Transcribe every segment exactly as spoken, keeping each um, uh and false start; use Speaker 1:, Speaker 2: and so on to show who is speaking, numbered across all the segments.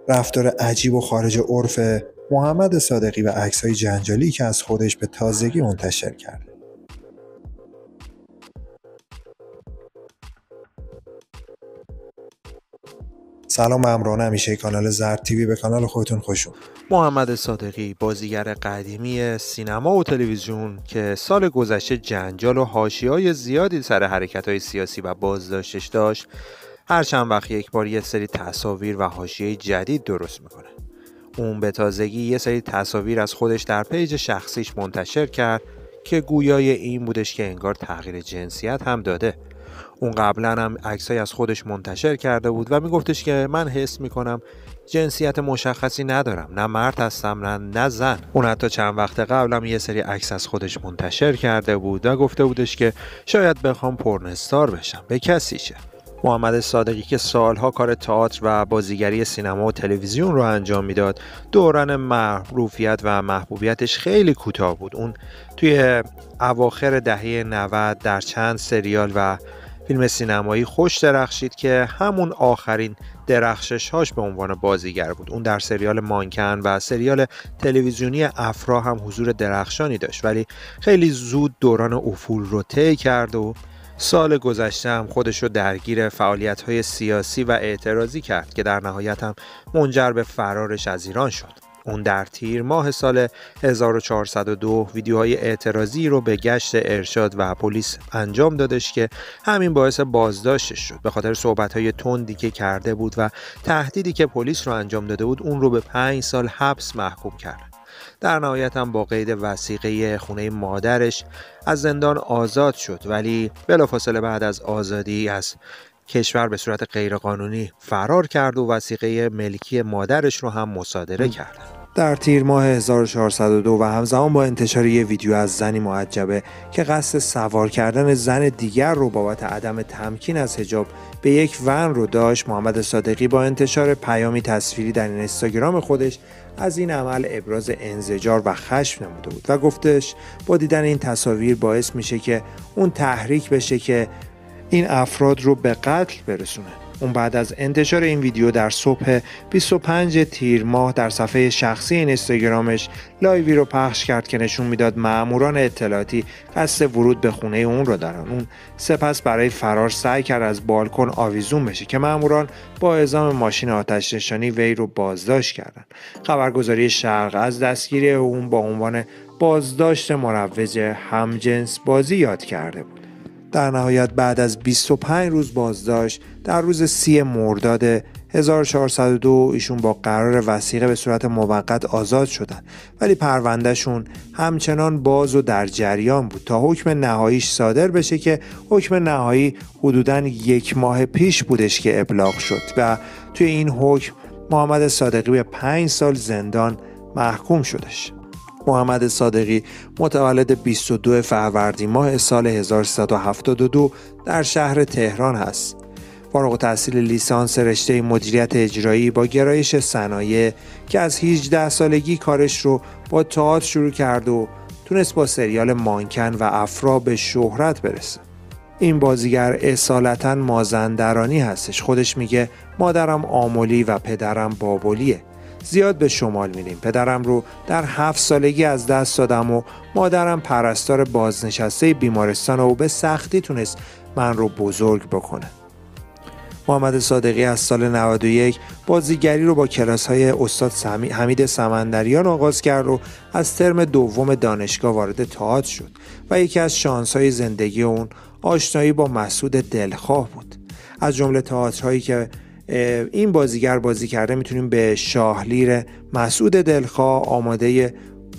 Speaker 1: رفتار عجیب و خارج عرف محمد صادقی و عکس‌های جنجالی که از خودش به تازگی منتشر کرد. سلام، من امران همیشه کانال زرد تیوی، به کانال خودتون خوش اومدید.
Speaker 2: محمد صادقی بازیگر قدیمی سینما و تلویزیون که سال گذشته جنجال و حاشیه‌های زیادی سر حرکت‌های سیاسی و بازداشتش داشت، هر چند وقت یک بار یه سری تصاویر و حاشیه جدید درست میکنه. اون به تازگی یه سری تصاویر از خودش در پیج شخصیش منتشر کرد که گویای این بودش که انگار تغییر جنسیت هم داده. اون قبلا هم عکسای از خودش منتشر کرده بود و میگفتش که من حس میکنم جنسیت مشخصی ندارم، نه مرد هستم نه نه زن. اون حتی چند وقت قبل هم یه سری عکس از خودش منتشر کرده بود و گفته بودش که شاید بخوام پورنستار بشم، به کسی شه. محمد صادقی که سالها کار تئاتر و بازیگری سینما و تلویزیون رو انجام میداد، دوران معروفیت و محبوبیتش خیلی کوتاه بود. اون توی اواخر دهه نود در چند سریال و فیلم سینمایی خوش درخشید که همون آخرین درخشش‌هاش به عنوان بازیگر بود. اون در سریال مانکن و سریال تلویزیونی افرا هم حضور درخشانی داشت، ولی خیلی زود دوران افول رو طی کرد و سال گذشته هم خودش رو درگیر فعالیت‌های سیاسی و اعتراضی کرد که در نهایت هم منجر به فرارش از ایران شد. اون در تیر ماه سال هزار و چهارصد و دو ویدیوهای اعتراضی رو به گشت ارشاد و پلیس انجام دادش که همین باعث بازداشتش شد. به خاطر صحبت‌های تندی که کرده بود و تهدیدی که پلیس رو انجام داده بود، اون رو به پنج سال حبس محکوم کرد. در نهایت هم با قید وثیقه خونه مادرش از زندان آزاد شد، ولی بلافاصله بعد از آزادی از کشور به صورت غیرقانونی فرار کرد و وثیقه ملکی مادرش رو هم مصادره کرد.
Speaker 1: در تیر ماه هزار و چهارصد و دو و همزمان با انتشار یک ویدیو از زنی محجبه که قصد سوار کردن زن دیگر رو بابت عدم تمکین از حجاب به یک ون رو داشت، محمد صادقی با انتشار پیامی تصویری در این اینستاگرام خودش از این عمل ابراز انزجار و خشم نموده بود و گفتش با دیدن این تصاویر باعث میشه که اون تحریک بشه که این افراد رو به قتل برسونه. اون بعد از انتشار این ویدیو در صبح بیست و پنجم تیر ماه در صفحه شخصی اینستاگرامش لایوی رو پخش کرد که نشون میداد ماموران اطلاعاتی قصد ورود به خونه اون رو دارن. اون سپس برای فرار سعی کرد از بالکن آویزون بشه که ماموران با اعزام ماشین آتش نشانی وی رو بازداشت کردن. خبرگزاری شرق از دستگیری اون با عنوان بازداشت مروج همجنس بازی یاد کرده بود. در نهایت بعد از بیست و پنج روز بازداشت در روز سی مرداد هزار و چهارصد و دو ایشون با قرار وثیقه به صورت موقت آزاد شدن، ولی پروندهشون همچنان باز و در جریان بود تا حکم نهاییش صادر بشه که حکم نهایی حدوداً یک ماه پیش بودش که ابلاغ شد و توی این حکم محمد صادقی به پنج سال زندان محکوم شدش. محمد صادقی متولد بیست و دوم فروردین ماه سال هزار و سیصد و هفتاد و دو در شهر تهران هست. فارغ التحصیل لیسانس رشته مدیریت اجرایی با گرایش صنایع که از هجده سالگی کارش رو با تئاتر شروع کرد و تونست با سریال مانکن و افرا به شهرت برسه. این بازیگر اصالتاً مازندرانی هستش. خودش میگه مادرم آملی و پدرم بابلیه. زیاد به شمال میریم. پدرم رو در هفت سالگی از دست دادم و مادرم پرستار بازنشسته بیمارستان و به سختی تونست من رو بزرگ بکنه. محمد صادقی از سال نود و یک بازیگری رو با کلاس‌های استاد حمید سمندریان آغاز کرد و از ترم دوم دانشگاه وارد تئاتر شد و یکی از شانس‌های زندگی اون آشنایی با مسعود دلخواه بود. از جمله تئاترهایی که این بازیگر بازی کرده میتونیم به شاهلیر مسعود دلخواه، آماده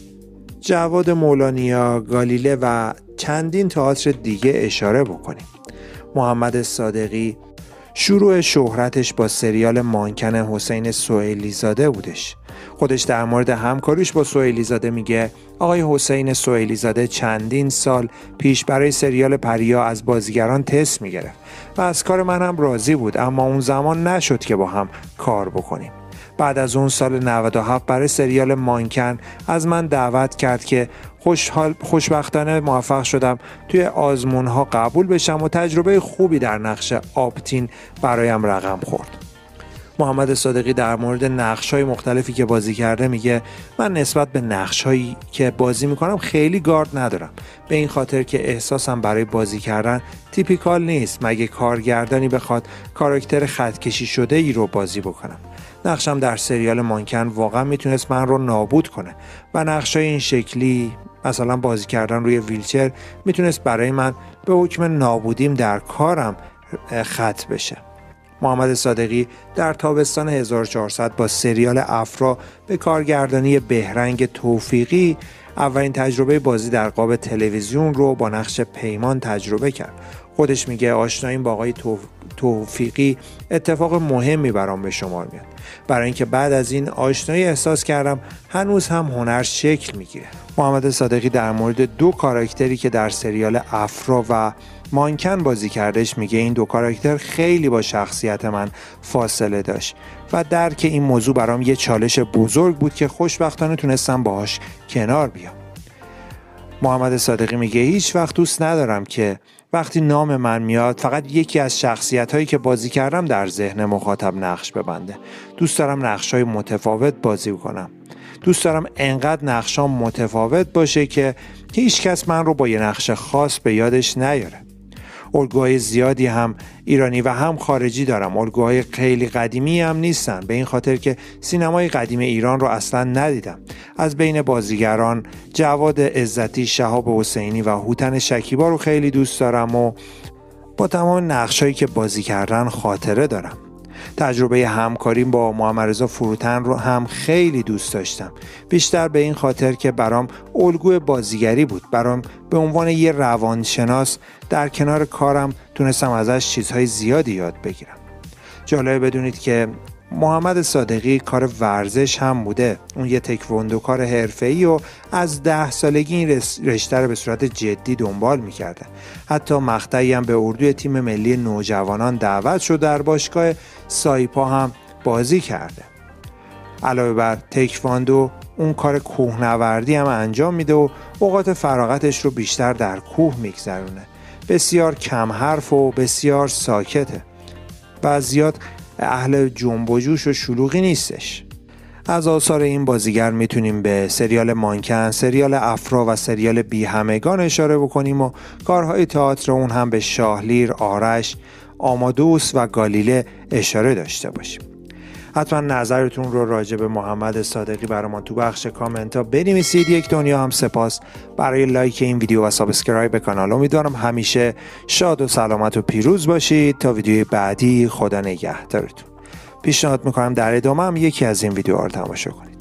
Speaker 1: جواد مولانیا، گالیله و چندین تئاتر دیگه اشاره بکنیم. محمد صادقی شروع شهرتش با سریال مانکن حسین سهیلی زاده بودش. خودش در مورد همکاریش با سهیلی زاده میگه آقای حسین سهیلی زاده چندین سال پیش برای سریال پریا از بازیگران تست میگرفت و از کار من هم راضی بود، اما اون زمان نشد که با هم کار بکنیم. بعد از اون سال نود و هفت برای سریال مانکن از من دعوت کرد که خوشحال خوشبختانه موفق شدم توی آزمون‌ها قبول بشم و تجربه خوبی در نقش آپتین برایم رقم خورد. محمد صادقی در مورد نقش‌های مختلفی که بازی کرده میگه من نسبت به نقش‌هایی که بازی میکنم خیلی گارد ندارم، به این خاطر که احساسم برای بازی کردن تیپیکال نیست مگه کارگردانی بخواد کاراکتر خطکشی شده ای رو بازی بکنم. نقشم در سریال مانکن واقعا میتونست من رو نابود کنه و نقش‌های این شکلی مثلا بازی کردن روی ویلچر میتونست برای من به حکم نابودیم در کارم ختم بشه. محمد صادقی در تابستان هزار و چهارصد با سریال افرا به کارگردانی بهرنگ توفیقی اولین تجربه بازی در قاب تلویزیون رو با نقش پیمان تجربه کرد. خودش میگه آشناییم با آقای توفیقی اتفاق مهمی برام به شمار میاد، برای اینکه بعد از این آشنایی احساس کردم هنوز هم هنر شکل میگیره. محمد صادقی در مورد دو کاراکتری که در سریال افرا و مانکن بازی کردش میگه این دو کاراکتر خیلی با شخصیت من فاصله داشت و درک این موضوع برام یه چالش بزرگ بود که خوشبختانه تونستم باهاش کنار بیام. محمد صادقی میگه هیچ وقت دوست ندارم که وقتی نام من میاد فقط یکی از شخصیت‌هایی که بازی کردم در ذهن مخاطب نقش ببنده. دوست دارم نقش‌های متفاوت بازی کنم. دوست دارم انقدر نقشام متفاوت باشه که هیچ کس من رو با یه نقش خاص به یادش نیاره. الگوهای زیادی هم ایرانی و هم خارجی دارم. الگوهای خیلی قدیمی هم نیستن، به این خاطر که سینمای قدیم ایران رو اصلا ندیدم. از بین بازیگران جواد عزتی، شهاب حسینی و هوتن شکیبا رو خیلی دوست دارم و با تمام نقشایی که بازی کردن خاطره دارم. تجربه همکاریم با محمد رضا فروتن رو هم خیلی دوست داشتم، بیشتر به این خاطر که برام الگوی بازیگری بود. برام به عنوان یه روانشناس در کنار کارم تونستم ازش چیزهای زیادی یاد بگیرم. جالبه بدونید که محمد صادقی کار ورزش هم بوده. اون یه تکواندوکار حرفه‌ای و از ده سالگی این رشته رو به صورت جدی دنبال می‌کرده. حتی مقطعی هم به اردوی تیم ملی نوجوانان دعوت شد، در باشگاه سایپا هم بازی کرده. علاوه بر تکواندو اون کار کوهنوردی هم انجام میده و اوقات فراغتش رو بیشتر در کوه میگذرونه. بسیار کم حرف و بسیار ساکته و زیاد اهل جنب و جوش و شلوغی نیستش. از آثار این بازیگر میتونیم به سریال مانکن، سریال افرا و سریال بی همگان اشاره بکنیم و کارهای تئاتر اون هم به شاهلیر، آرش، آمادوس و گالیله اشاره داشته باشیم. حتما نظرتون رو راجع به محمد صادقی برام تو بخش کامنت ها بنویسید. یک دنیا هم سپاس برای لایک این ویدیو و سابسکرایب به کانال. امیدوارم همیشه شاد و سلامت و پیروز باشید. تا ویدیوی بعدی، خدا نگهدارتون. پیشنهاد میکنم در ادامه هم یکی از این ویدیوها رو تماشا کنید.